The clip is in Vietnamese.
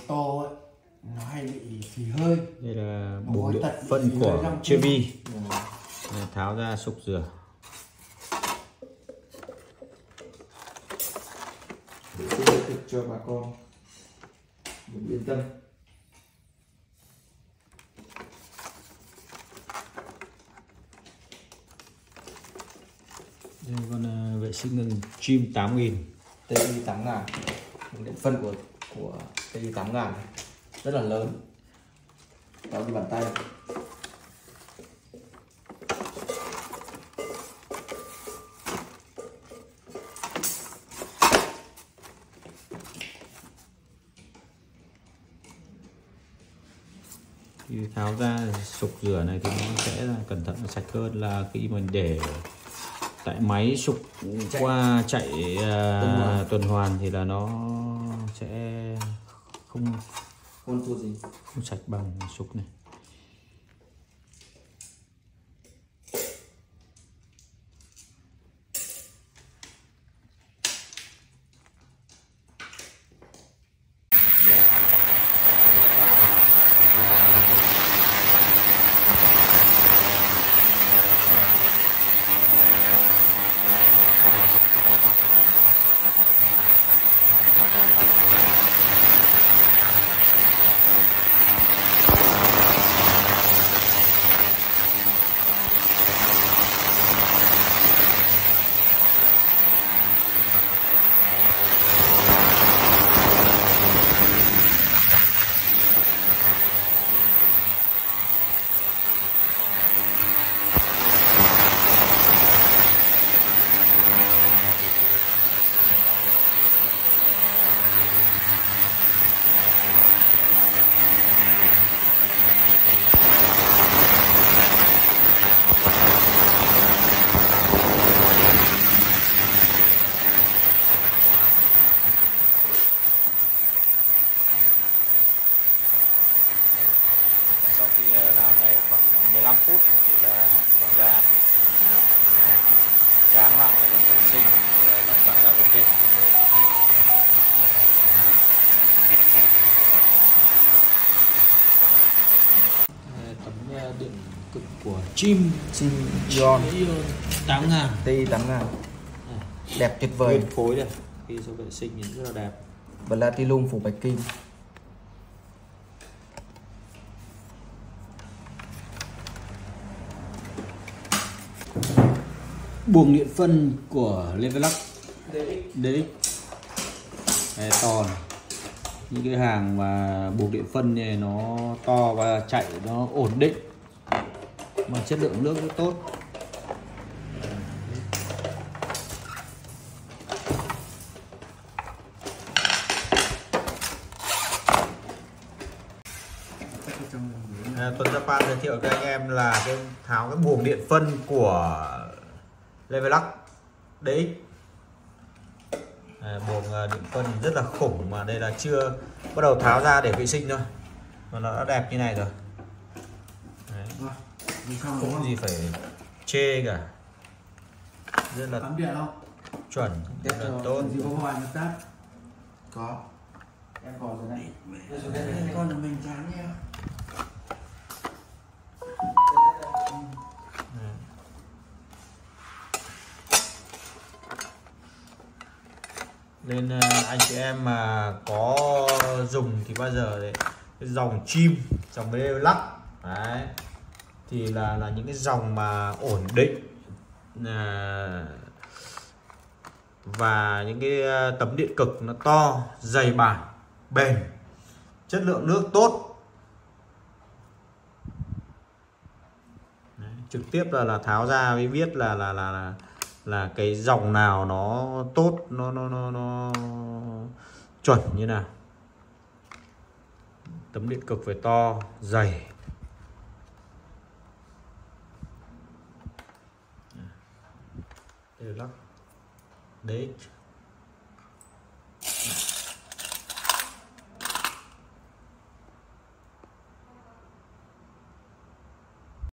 to ấy nó hay bị xì hơi. Đây là buồng điện phân của Chevy. Tháo ra sục rửa. Để thực cho bà con mình yên tâm. Đây con vệ sinh chim 8000 TI 8000, buồng điện phân của TI 8000 rất là lớn, to như bàn tay. Khi tháo ra sục rửa này thì nó sẽ là cẩn thận sạch hơn là khi mình để tại máy sục qua chạy tuần hoàn thì là nó sẽ không sạch bằng sục này. Sau khi làm này khoảng 15 phút thì là bỏ ra tráng lại và vệ sinh thì lắp lại là ok. Tấm điện cực của chim Ion 8000 TI 8000 đẹp tuyệt vời. Nguyên phối này, khi sau vệ sinh thì rất là đẹp. Platinum phủ bạch kim. Buồng điện phân của Levelac DX to này. Những cái hàng mà buồng điện phân này nó to và chạy nó ổn định mà chất lượng nước rất tốt. Tuấn Japan giới thiệu cho anh em là tháo cái buồng điện phân của Levelac DX. Buồng điện phân rất là khủng mà đây là chưa bắt đầu tháo ra để vệ sinh thôi mà nó đã đẹp như này rồi. Đấy. Không gì phải chê cả, rất là điện không? chuẩn, rất là tốt. Có hoài một tát. Có. Em có rồi này. Con là mình chán nha. Nên anh chị em mà có dùng thì bao giờ đấy, cái dòng chim, dòng Levelac đấy thì là những cái dòng mà ổn định và những cái tấm điện cực nó to, dày bản, bền, chất lượng nước tốt. Đấy, trực tiếp là tháo ra mới biết là cái dòng nào nó tốt, nó chuẩn như nào. Tấm điện cực phải to, dày. Đây là lắc DX.